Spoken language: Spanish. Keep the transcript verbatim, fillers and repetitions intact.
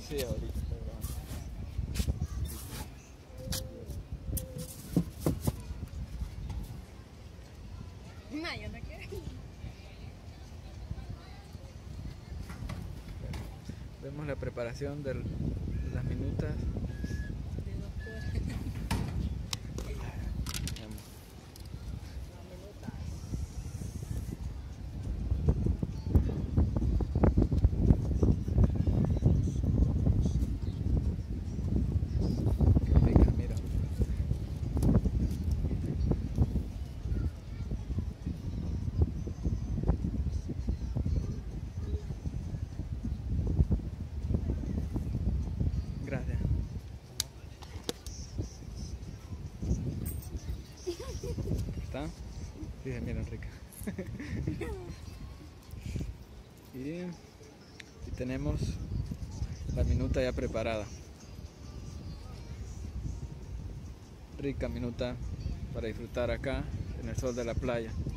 Sí, ahorita está grabando. No, yo no quiero. Vemos la preparación de las minutas. De dos horas. Qué rica, mira. Gracias. ¿Están? Sí, se miran ricas. y, y tenemos la minuta ya preparada. Rica minuta para disfrutar acá en el sol de la playa.